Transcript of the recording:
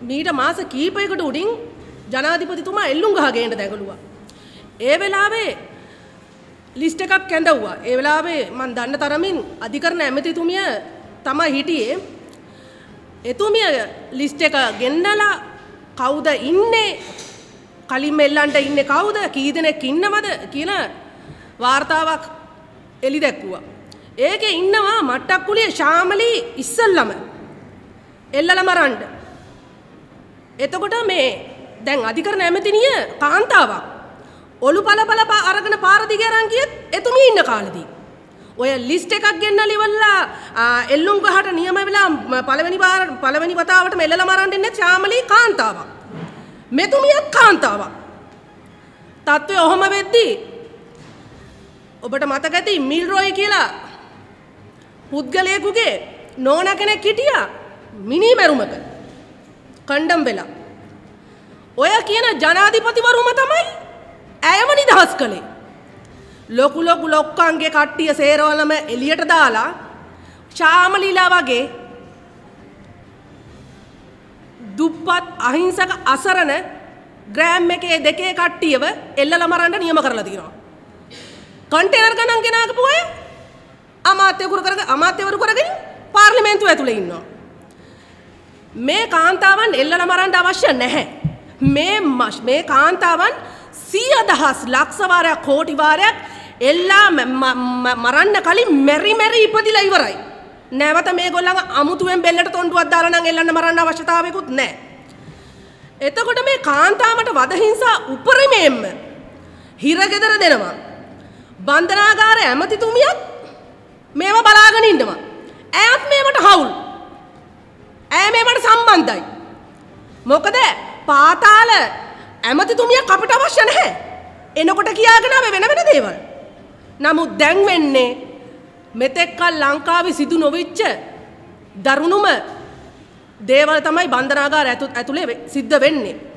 මීට මාස කීපයකට උඩින් ජනාධිපතිතුමා එල්ලුම් ගහගෙන දැඟලුවා. ඒ වෙලාවේ ලිස්ට් එකක් කැඳවුවා. ඒ වෙලාවේ මම දන්න තරමින් අධිකරණ ඇමතිතුමිය තමයි හිටියේ. එතුමිය ලිස්ට් එක ගෙන්නලා කවුද ඉන්නේ? කලින් එල්ලන්ට ඉන්නේ කවුද? කී දෙනෙක් ඉන්නවද කියලා වාර්තාවක් එලි දැක්කුවා. ඒකේ ඉන්නවා මට්ටක්කුලිය ශාමලි ඉස්සල්ලාම එල්ලලා මරන්න. එතකොට මේ දැන් අධිකරණ ඇමතිනිය කාන්තාවක් ඔලු පළපළ අරගෙන පාර දිගේ අරන් ගියත් එතුමිය ඉන්න කාලෙදී ඔය ලිස්ට් එකක් ගෙන්නලා ඉවරලා එල්ලුම් ගහට නියම වෙලා පළවෙනි වතාවටම එල්ලලා මරන්න ඉන්නේ ශාමලි කාන්තාවක්. මෙතුමියත් කාන්තාවක්. තත්ත්වය ඔහොම වෙද්දී ඔබට මතක ඇති මිල්රොයි කියලා පුද්ගලයෙකුගේ නෝනා කෙනෙක් හිටියා මිනි මැරුමක කණ්ඩම් වෙලා. ඔය කියන ජනාධිපතිවරුම තමයි ඇයව නිදහස් කළේ. ලොකු ලොක්කන්ගේ කට්ටිය සේරවලම එළියට දාලා ශාමලීලා වගේ දුප්පත් අහිංසක අසරණ ග්‍රෑම් එකේ දෙකේ කට්ටියව එල්ලලා මරන්න නියම කරලා තියෙනවා. කන්ටේනර් ගණන් ගෙනාගපු අය අමාත්‍යවරු කරගෙන පාර්ලිමේන්තුව ඇතුලේ ඉන්නවා. මේ කාන්තාවන් එල්ලලා මරන්න අවශ්‍ය නැහැ. මේ කාන්තාවන් 100,000 ලක්ෂ වාරයක් කෝටි වාරයක් එල්ලා මරන්න කලින් මෙරි ඉපදිලා ඉවරයි. නැවත මේගොල්ලන් අමුතුවෙන් බෙල්ලට තොණ්ඩුවක් දාලා නම් එල්ලන්න මරන්න අවශ්‍යතාවයකුත් නැහැ. එතකොට මේ කාන්තාවට වද හිංසා උපරිමයෙන්ම හිරගෙදර දෙනවා. බන්ධනාගාර ඇමතිතුමියත් මේව බලාගෙන ඉන්නවා. ඇයත් මේවට හවුල්. ඇය මේවට සම්බන්ධයි. මොකද පාතාල ඇමතිතුමියක් අපිට අවශ්‍ය නැහැ. එනකොට කියාගෙන ආවේ වෙන දේවල්. නමුත් දැන් වෙන්නේ මෙතෙක්කල් ලංකාවේ සිදු නොවිච්ච දරුණුම දේවල් තමයි බන්ධනාගාර ඇතුලේ සිද්ධ වෙන්නේ.